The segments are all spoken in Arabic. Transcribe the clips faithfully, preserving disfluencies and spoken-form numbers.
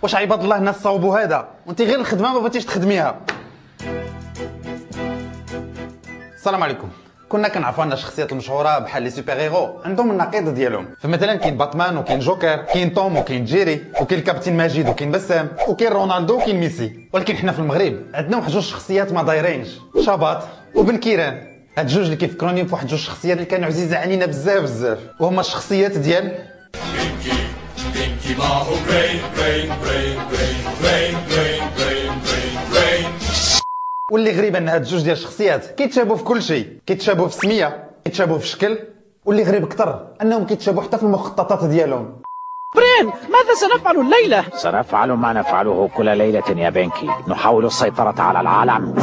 واش عباد الله الناس صاوبوا هذا وانت غير الخدمه ما بغيتيش تخدميها؟ السلام عليكم. كنا كنعرفوا ان الشخصيات المشهوره بحال لي سوبر هيرو عندهم النقيض ديالهم، فمثلا كاين باتمان وكاين جوكر، كاين توم وكاين جيري، وكاين الكابتن ماجد وكاين بسام، وكاين رونالدو وكاين ميسي. ولكن حنا في المغرب عندنا واحد جوج شخصيات ما دايرينش، شباط وبن كيران. هاد جوج اللي كيفكروني بواحد جوج شخصيات اللي كانوا عزيزه علينا بزاف بزاف، وهما الشخصيات ديال واللي غريب ان هاد الجوج ديال الشخصيات كيتشابهوا في كل شيء، كيتشابهوا في السميه، كيتشابهوا في الشكل، واللي غريب اكثر انهم كيتشابهوا حتى في المخططات ديالهم. برين، ماذا سنفعل الليله؟ سنفعل ما نفعله كل ليله يا بنكي، نحاول السيطره على العالم.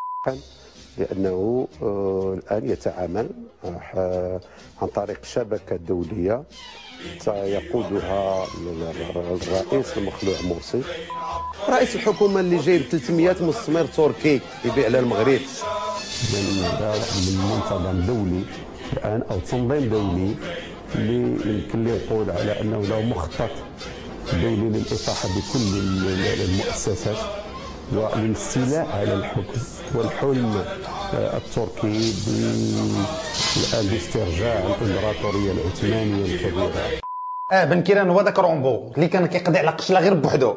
لأنه الآن يتعامل عن طريق شبكة دولية يقودها الرئيس المخلوع مرسي، رئيس الحكومة اللي جايب ثلاثمئة مستثمر تركي يبيع على المغرب. من منظم دولي الآن أو تنظيم دولي اللي يمكن لي نقول على أنه له مخطط دولي للإطاحة بكل المؤسسات والاستيلاء على الحكم، والحلم التركي الآن باسترجاع الإمبراطورية العثمانية الكبيرة. اه بن كيران هو داك رومبو اللي كان كيقضي على قشله غير بوحدو.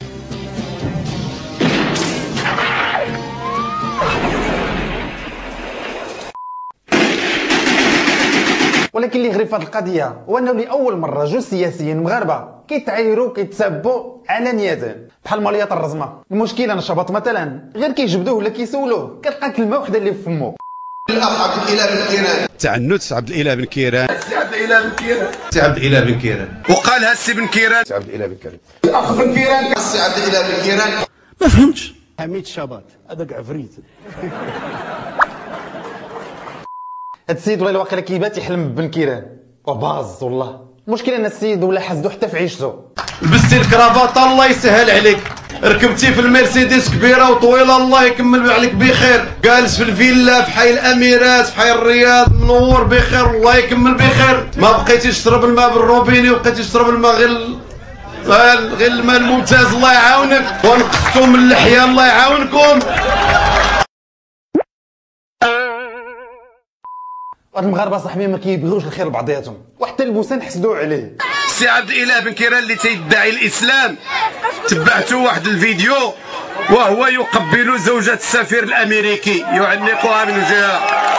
ولكن اللي غريب في هذه القضيه هو انه لاول مره جوج سياسيين مغاربه كيتعايروا كيتسابوا علانية بحال ماليه الرزمه. المشكل ان الشباط مثلا غير كيجبدوه ولا كيسولوه كتلقى كلمه وحده اللي في فمو. الاخ عبد الاله بن كيران، تعنت عبد الاله بن كيران، سي عبد الاله بن كيران، سي عبد الاله بن كيران، وقالها السي بن كيران، سي عبد الاله بن كيران، الاخ بن كيران، السي عبد الاله بن كيران. ما فهمتش. حميد شباط هذاك عفريت. هاد السيد والله واقيلا كيبات يحلم ببن كيران وباز. والله المشكل ان السيد ولا حاسدو حتى في عيشته. لبستي الكرافطه الله يسهل عليك، ركبتي في المرسيدس كبيره وطويله الله يكمل عليك بخير، جالس في الفيلا في حي الاميرات في حي الرياض منور بخير الله يكمل بخير. ما بقيتيش تشرب الماء بالروبيني وبقيتي تشرب الماء غير غير الماء الممتاز الله يعاونك، ونقصتو من اللحيه الله يعاونكم. هاد المغاربه صاحبي ما كيبغيوش الخير لبعضياتهم، وحتى البوسان حسدوا عليه. سي عبد الاله بن كيران اللي تيدعي الاسلام، تبعتوا واحد الفيديو وهو يقبل زوجة السفير الامريكي يعنقها من جهه،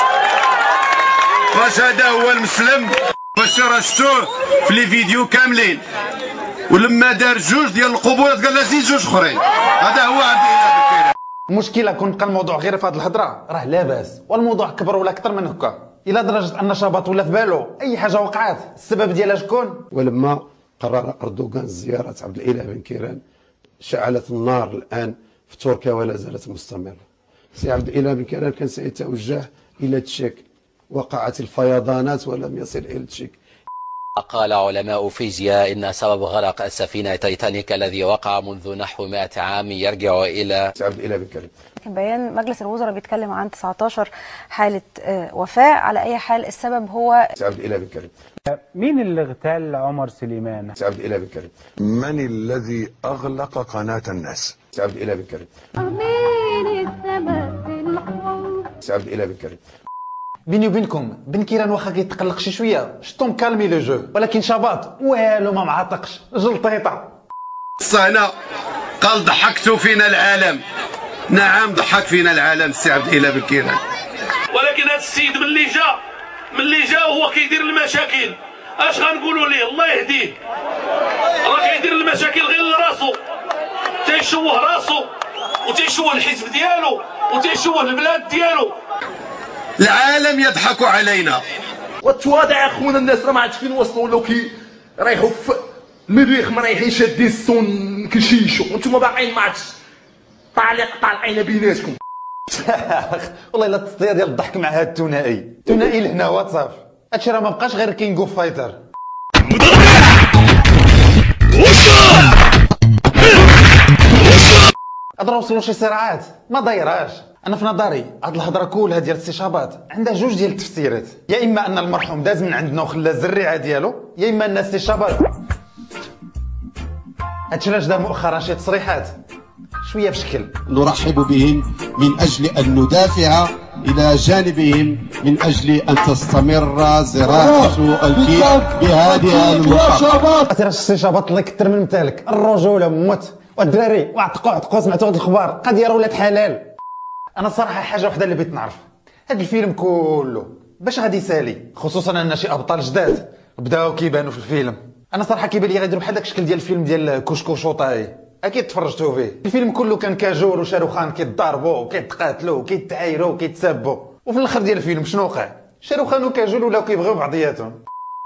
واش هذا هو المسلم؟ واش رشتوه في لي فيديو كاملين، ولما دار جوج ديال القبولات قال لها زيد جوج اخرين. هذا هو عبد الاله بن كيران. المشكله كون بقى الموضوع غير في هاد الهضره راه لاباس، والموضوع كبر ولا اكثر من هكا، الى درجه ان شباط ولا في بالو اي حاجه وقعت السبب ديالها شكون؟ ولما قرر اردوغان زياره عبد الاله بن كيران شعلت النار الان في تركيا ولا زالت مستمره. سي عبد الاله بن كيران كان سيتوجه الى تشيك، وقعت الفيضانات ولم يصل الى تشيك. قال علماء فيزياء إن سبب غرق السفينة تايتانيك الذي وقع منذ نحو مئة عام يرجع إلى سي عبد الاله بن كيران. بيان مجلس الوزراء بيتكلم عن تسعتاشر حالة وفاة. على أي حال السبب هو سي عبد الاله بن كيران. مين اللي اغتال عمر سليمان؟ سي عبد الاله بن كيران. من الذي أغلق قناة الناس؟ سي عبد الاله بن كيران. سي عبد الاله بن كيران. بيني وبينكم بن كيران واخا كيتقلق شي شويه شتو مكالمي لو جو، ولكن شباط والو ما معاتقش جلطيطه. الصهنه قال ضحكتوا فينا العالم. نعم ضحك فينا العالم السي عبد الاله بن كيران، ولكن هذا السيد ملي جا ملي جا وهو كيدير المشاكل اش غنقولوا ليه؟ الله يهديه، راه كيدير المشاكل غير لراسو، تيشوه راسو وتيشوه الحزب ديالو وتيشوه البلاد ديالو. العالم يضحك علينا. والتواضع يا اخونا، الناس راه ما عرفتش فين وصلوا، ولاو كي رايحوا في المريخ ما رايحين شادين السون كيشيشوا، وانتم باقيين ما عرفتش طالق طالقين بيناتكم. والله الا التصديه ديال الضحك مع هاد الثنائي، الثنائي لهنا واتساب. هادشي راه ما بقاش غير كينغ اوف فايتر. هضرا وصلوا شي صراعات ما دايراش. انا في نظري هاد الهضره كلها ديال السي شباط عندها جوج ديال التفسيرات، يا اما ان المرحوم داز من عندنا وخلى الزريعه ديالو، يا اما ان السي شباط هادشي علاش دار مؤخرا شي تصريحات شويه بشكل. نرحب بهم من أجل أن ندافع إلى جانبهم من أجل أن تستمر زراعة الكيك بهذه المحافظة. أترى شتي شابط الله يكثر من مثالك، الرجولة موت والدراري وعتقوا عتقوا سمعتوا هاد الأخبار، قضية راه ولات حلال. أنا الصراحة حاجة وحدة اللي بغيت نعرف، هاد الفيلم كله باش غادي يسالي، خصوصا أن شي أبطال جداد بداو كيبانوا في الفيلم. أنا صراحة كيبان لي غيديروا بحال داك الشكل ديال الفيلم ديال كوشكوش وطاي، اكيد تفرجتوا فيه. الفيلم كله كان كاجول وشاروخان كيتضاربوا وكيتقاتلوا وكيتعايروا وكيتسابوا، وفي الاخر ديال الفيلم شنو وقع؟ شاروخان وكاجول ولاو كيبغيو بعضياتهم.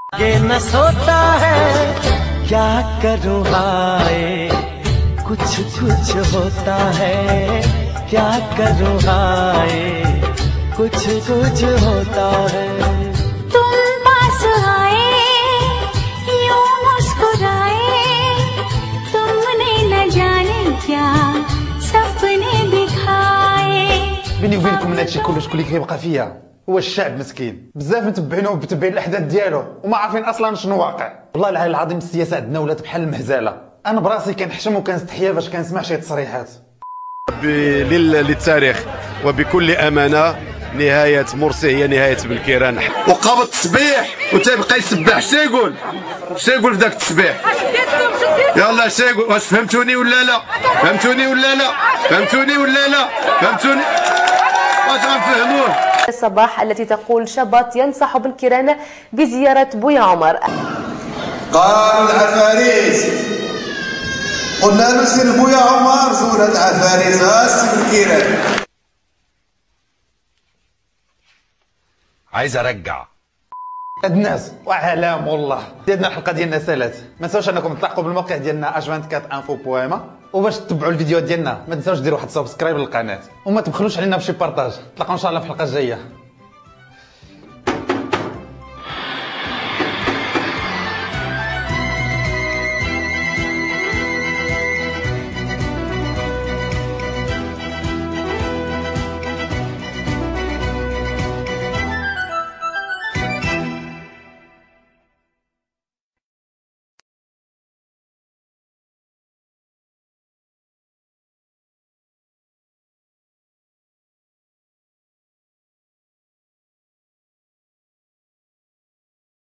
بيني وبينكم من هادشي كله شكون اللي كيبقى فيا هو الشعب مسكين، بزاف متبعينه ومتبعين الاحداث ديالو وما عارفين اصلا شنو واقع. والله العلي العظيم السياسه عندنا ولات بحال المهزله، انا براسي كنحشم وكنستحيا باش كنسمع شي تصريحات. للتاريخ وبكل امانه نهايه مرسي هي نهايه بالكيران. وقابض التسبيح وتيبقى يسبح، شنو يقول؟ شنو يقول في ذاك التسبيح؟ يلا شنو يقول؟ واش فهمتوني ولا لا؟ فهمتوني ولا لا؟ فهمتوني ولا لا؟ فهمتوني؟ واش غنفهموه؟ الصباح التي تقول شبط ينصح بالكيران بزيارة بويا عمر. قالوا العفاريت، قلنا له سير بويا عمر زورت عفاريت غاسي بالكيران. عايز ارجع هاد الناس وعلام والله ديالنا الحلقه ديالنا سالات. ما تنساوش انكم تلاقوا بالموقع ديالنا اش أربعة وعشرين انفو بويما، وباش تتبعوا الفيديوهات ديالنا ما تنساوش ديروا واحد سبسكرايب للقناه وما تبخلوش علينا بشي بارطاج. نتلاقاو ان شاء الله في الحلقه الجايه.